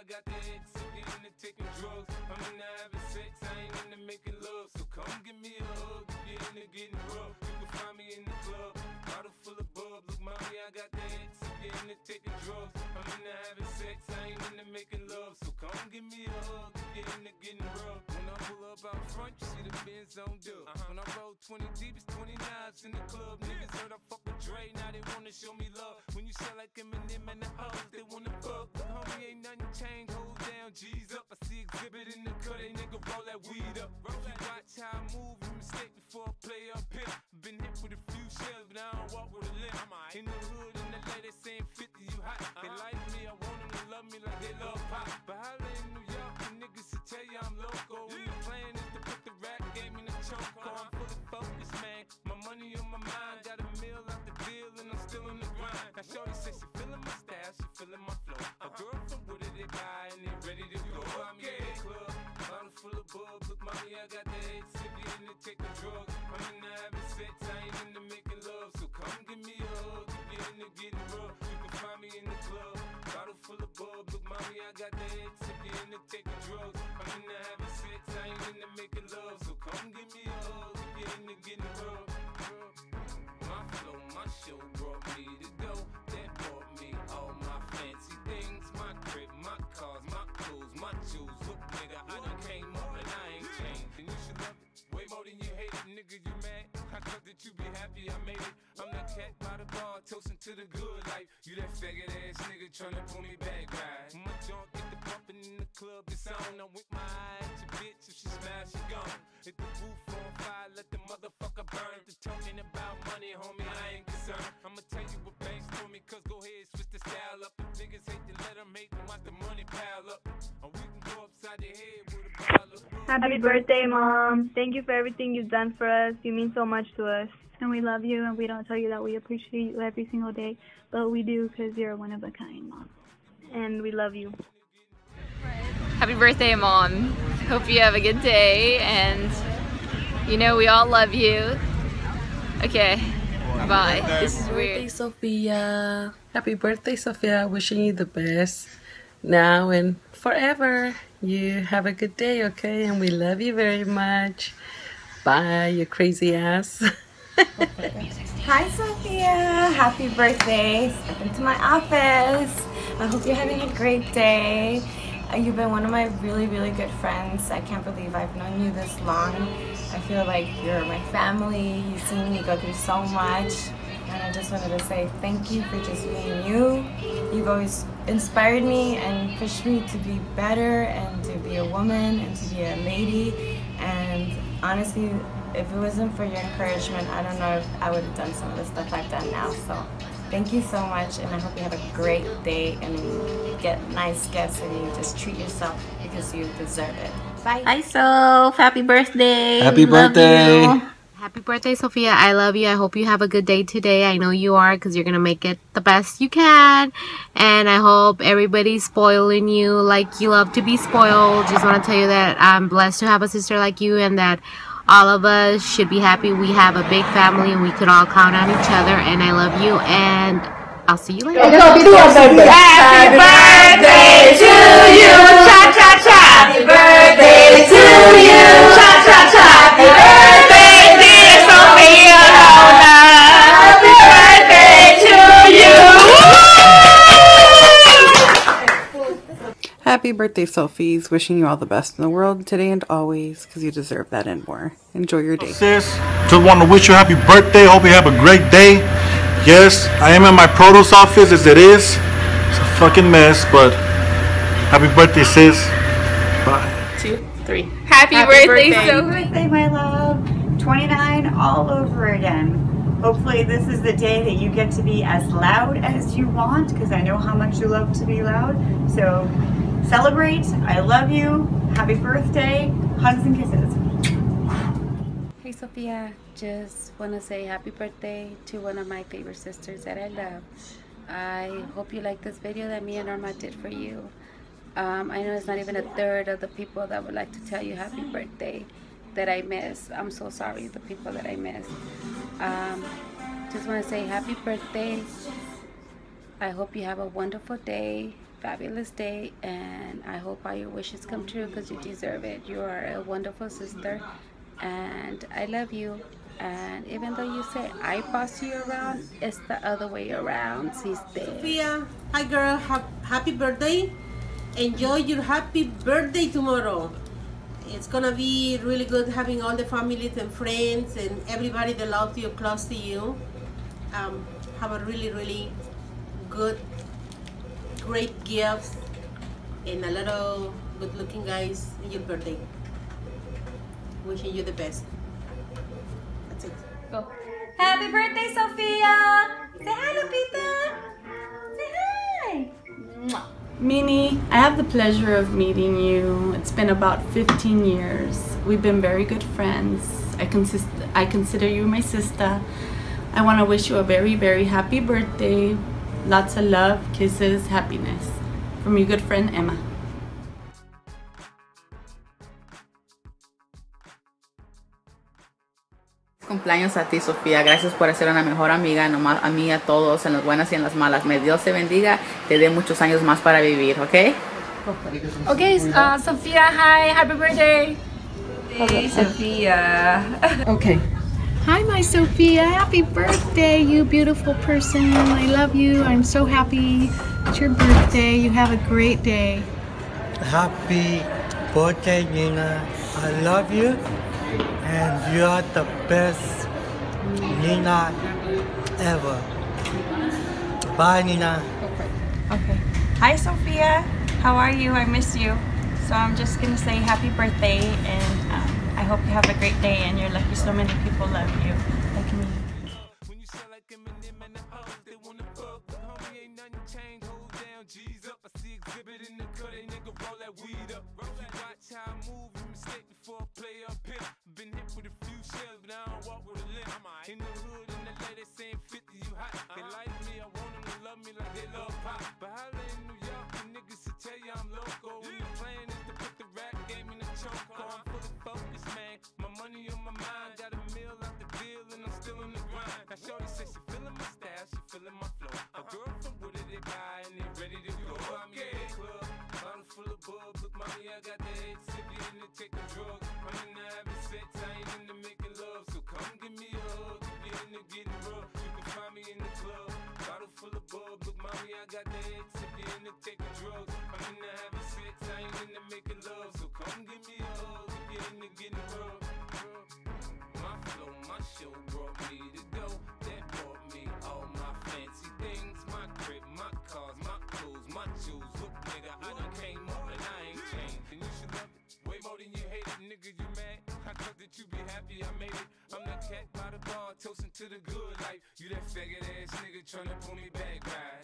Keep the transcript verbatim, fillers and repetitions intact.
got the head sippy into taking drugs. I'm into having sex, I ain't into making love. So come give me a hug if you're into getting rough. You can find me in the club, bottle full of bub. Look, mommy, I got the head sippy into taking drugs. I'm into having sex, I ain't into making love. So come give me a hug if you're into getting rough. When I pull up out front, you see the Benz on dub. Uh-huh. When I roll twenty deep, it's twenty knives in the club. Niggas heard I fuck with Dre, now they wanna show me love. When you sell like Eminem and the O's, they wanna fuck. But homie, ain't nothing changed, hold down, G's up. I see exhibit in the cut, they nigga roll that weed up. If you watch how I move, you mistake before I play up here. Been hit with a few shells, but I don't walk with a limp. In the hood, in the lady saying fifty, you hot. They like me, I want them to love me like they love pop. But holla in New York, the niggas to tell you I'm loco. And the plan is to put the rap game in the choke. I'm fully focused, man. My money on my mind, got a meal out the deal, and I'm still in the grind. Now shorty says she feeling my style, she feeling my flow. A girl from Wooded, they buy and they ready to go. I'm in the club, bottle full of bub. Look, mommy, I got the head sippy into taking drugs. I'm into having sex, I ain't into making love. So come give me a hug if you're into getting rough. You can find me in the club, bottle full of bub. Look, mommy, I got the head sippy into taking drugs. I'm into having sex, I ain't into making love. So come give me a hug if you're into getting rough. My flow, my show brought me to go. That brought me all my fancy things. My crib, my cars, my clothes, my shoes. Look, nigga, I done came up and I ain't changed. And you should love it way more than you hate it. Nigga, you mad? I thought that you be happy I made it. I'm that cat by the bar, toasting to the good life. You that faggot ass nigga tryna pull me back, right? My junk get the bumpin' in the club, it's on. I'm with my eye at your bitch, if she smash, she gone. Hit the roof on fire, let the motherfucker burn. The talking about money, homie, I ain't concerned. I'ma tell you what banks told me, cause go ahead, switch the style up. If niggas hate to let them hate, then watch the money pile up. Or we can go upside the head with a bottle of booze. Happy birthday, Mom. Thank you for everything you've done for us. You mean so much to us. And we love you, and we don't tell you that we appreciate you every single day, but we do because you're one of a kind, Mom. And we love you. Happy birthday, Mom. Hope you have a good day, and you know we all love you. Okay, bye. This is weird. Happy birthday, Sofia. Happy birthday, Sofia. Wishing you the best now and forever. You have a good day, okay? And we love you very much. Bye, you crazy ass. Hi, Sophia. Happy birthday. Step into my office. I hope you're having a great day. You've been one of my really, really good friends. I can't believe I've known you this long. I feel like you're my family. You've seen me go through so much. And I just wanted to say thank you for just being you. You've always inspired me and pushed me to be better and to be a woman and to be a lady. And honestly, if it wasn't for your encouragement, I don't know if I would have done some of the stuff I've done now. So thank you so much, and I hope you have a great day and get nice gifts and you just treat yourself because you deserve it. Bye. Hi, Soph. Happy birthday. Happy birthday. Happy birthday, Sophia. I love you. I hope you have a good day today. I know you are, because you're going to make it the best you can. And I hope everybody's spoiling you like you love to be spoiled. Just want to tell you that I'm blessed to have a sister like you, and that all of us should be happy we have a big family and we could all count on each other. And I love you, and I'll see you later. Happy birthday to you, cha cha cha. Happy birthday to you, cha cha cha. Happy birthday, dear Sophia. Happy birthday to you. Happy birthday, Sophies. Wishing you all the best in the world today and always, because you deserve that and more. Enjoy your day. Sis, just want to wish you a happy birthday. Hope you have a great day. Yes, I am in my produce office as it is. It's a fucking mess, but happy birthday, sis. Bye. Two, three. Happy, Happy birthday, birthday. Sophie. Happy birthday, my love. twenty-nine all over again. Hopefully this is the day that you get to be as loud as you want, because I know how much you love to be loud. So celebrate. I love you. Happy birthday. Hugs and kisses. Hey, Sophia. Just want to say happy birthday to one of my favorite sisters that I love. I hope you like this video that me and Norma did for you. Um, I know it's not even a third of the people that would like to tell you happy birthday that I miss. I'm so sorry, the people that I miss. Um, just want to say happy birthday. I hope you have a wonderful day. fabulous day, and I hope all your wishes come true because you deserve it. You are a wonderful sister, and I love you. And even though you say I boss you around, it's the other way around, sister. Sofia, hi girl, ha happy birthday. Enjoy your happy birthday tomorrow. It's gonna be really good having all the families and friends and everybody that loves you close to you. Um, have a really, really good, great gifts and a lot of good looking guys in your birthday. Wishing you the best. That's it. Go. Happy birthday, Sofia! Say hi, Lupita! Say hi! Mwah. Mini, I have the pleasure of meeting you. It's been about fifteen years. We've been very good friends. I, consist I consider you my sister. I want to wish you a very, very happy birthday. Lots of love, kisses, happiness. From your good friend, Emma. Cumpleaños a ti, Sofía. Gracias por ser una mejor amiga, nomás a mí, a todos, en las buenas y en las malas. Me Dios te bendiga, te dé muchos años más para vivir, ¿ok? Okay, uh, Sofia, hi, happy birthday. Hey, Sofia. Okay. Hi, my Sofia. Happy birthday, you beautiful person. I love you. I'm so happy it's your birthday. You have a great day. Happy birthday, Nina. I love you. And you are the best Nina ever. Bye, Nina. Okay. Hi, Sofia. How are you? I miss you. So I'm just gonna say happy birthday, and um, I hope you have a great day and you're lucky so many people love you like me. When you sound like Eminem and the hoes, they wanna fuck, but homie ain't nothing changed. Hold down, G's up. I see exhibit in the cut, they nigga roll that weed up. If you watch how I move, you mistake before I play up here. Been hit with a few shells, but I don't walk with a limp. In the hood, in the lady saying fifty, you hot. They like me, I want them to love me like they love pop. But holla in New York, the niggas will tell you I'm loco. And the plan is to put the rap game in the choke. I'm fully focused, man. My money on my mind, got a meal out the deal, and I'm still in the grind. Now shorty says she feeling my style, she feeling my flow. A girl from Wooded, they buy and they ready to go. I'm in the club, bottle full of bub. Look, mommy, I got the head sick, you into taking drugs. I'm into having sex, I ain't into making love. So come give me a hug, if you're into getting rough, you can find me in the club. Bottle full of bub. Look, mommy, I got the head sick, you into taking drugs. I'm into having sex, I ain't into making love. So come give me a hug, if you're into getting rough. My flow, my show brought me to go. That brought me all my fancy things. My crib, my cars, my clothes, my shoes. Look, nigga, I done came up and I ain't changed. And you should love it way more than you hate it, nigga. You mad? I thought that you be happy I made it. I'm that cat by the bar, toasting to the good life. You that faggot ass nigga tryna pull me back, right?